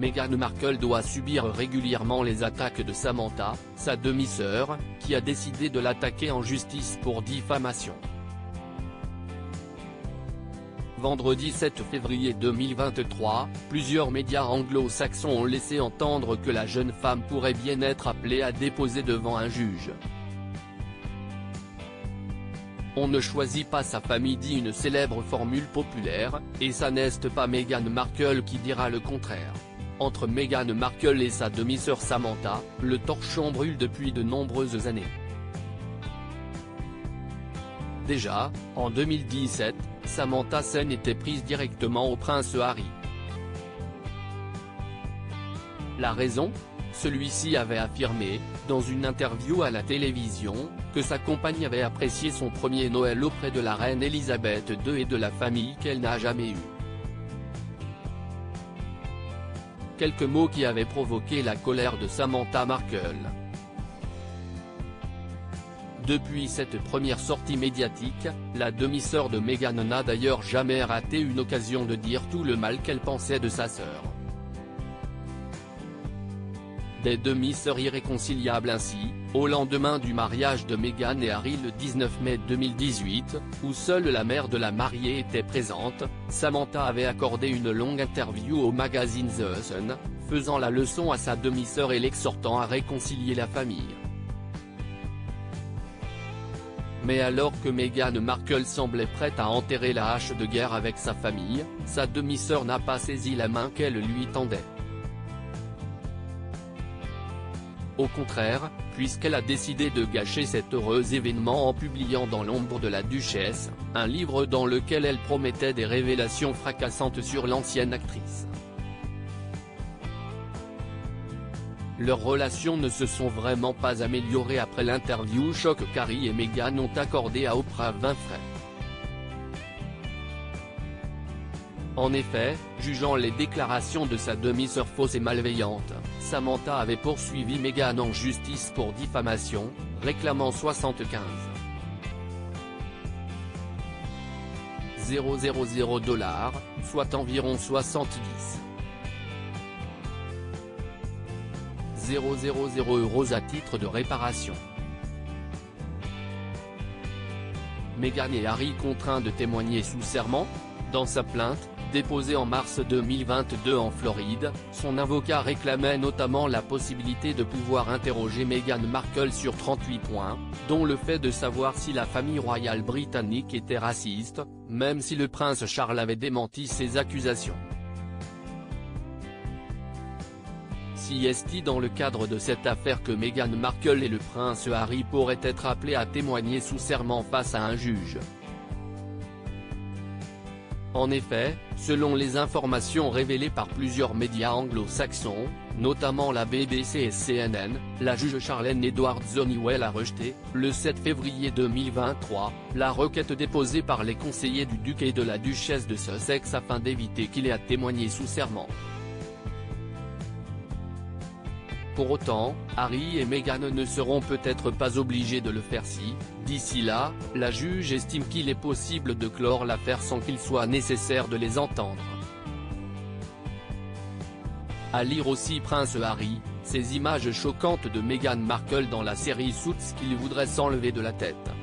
Meghan Markle doit subir régulièrement les attaques de Samantha, sa demi-sœur, qui a décidé de l'attaquer en justice pour diffamation. Vendredi 7 février 2023, plusieurs médias anglo-saxons ont laissé entendre que la jeune femme pourrait bien être appelée à déposer devant un juge. On ne choisit pas sa famille, dit une célèbre formule populaire, et ça n'est pas Meghan Markle qui dira le contraire. Entre Meghan Markle et sa demi-sœur Samantha, le torchon brûle depuis de nombreuses années. Déjà, en 2017, Samantha Sen était prise directement au prince Harry. La raison ? Celui-ci avait affirmé, dans une interview à la télévision, que sa compagne avait apprécié son premier Noël auprès de la reine Elisabeth II et de la famille qu'elle n'a jamais eue. Quelques mots qui avaient provoqué la colère de Samantha Markle. Depuis cette première sortie médiatique, la demi-sœur de Meghan n'a d'ailleurs jamais raté une occasion de dire tout le mal qu'elle pensait de sa sœur. Des demi-sœurs irréconciliables ainsi, au lendemain du mariage de Meghan et Harry le 19 mai 2018, où seule la mère de la mariée était présente, Samantha avait accordé une longue interview au magazine The Sun, faisant la leçon à sa demi-sœur et l'exhortant à réconcilier la famille. Mais alors que Meghan Markle semblait prête à enterrer la hache de guerre avec sa famille, sa demi-sœur n'a pas saisi la main qu'elle lui tendait. Au contraire, puisqu'elle a décidé de gâcher cet heureux événement en publiant Dans l'ombre de la duchesse, un livre dans lequel elle promettait des révélations fracassantes sur l'ancienne actrice. Leurs relations ne se sont vraiment pas améliorées après l'interview choc qu'Harry et Meghan ont accordé à Oprah Winfrey. En effet, jugeant les déclarations de sa demi-sœur fausses et malveillantes, Samantha avait poursuivi Meghan en justice pour diffamation, réclamant 75 000 $, soit environ 70 000 € à titre de réparation. Meghan et Harry contraints de témoigner sous serment ? Dans sa plainte, déposée en mars 2022 en Floride, son avocat réclamait notamment la possibilité de pouvoir interroger Meghan Markle sur 38 points, dont le fait de savoir si la famille royale britannique était raciste, même si le prince Charles avait démenti ces accusations. C'est dans le cadre de cette affaire que Meghan Markle et le prince Harry pourraient être appelés à témoigner sous serment face à un juge. En effet, selon les informations révélées par plusieurs médias anglo-saxons, notamment la BBC et CNN, la juge Charlene Edwards Honeywell a rejeté, le 7 février 2023, la requête déposée par les conseillers du duc et de la duchesse de Sussex afin d'éviter qu'il ait à témoigner sous serment. Pour autant, Harry et Meghan ne seront peut-être pas obligés de le faire si, d'ici là, la juge estime qu'il est possible de clore l'affaire sans qu'il soit nécessaire de les entendre. À lire aussi Prince Harry, ces images choquantes de Meghan Markle dans la série Suits qu'il voudrait s'enlever de la tête.